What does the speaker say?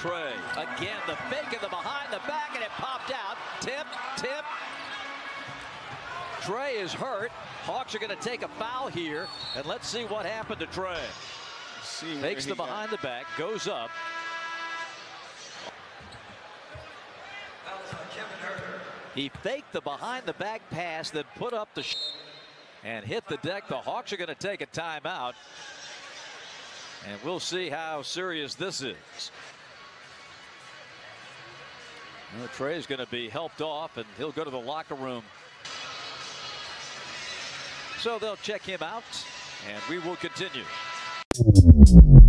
Trae. Again, the fake of the behind the back, and it popped out. Tip. Trae is hurt. Hawks are going to take a foul here, and let's see what happened to Trae. Fakes the behind the back, goes up. He faked the behind the back pass, then put up the and hit the deck. The Hawks are going to take a timeout, and we'll see how serious this is. Well, Trae is going to be helped off, and he'll go to the locker room. So they'll check him out, and we will continue.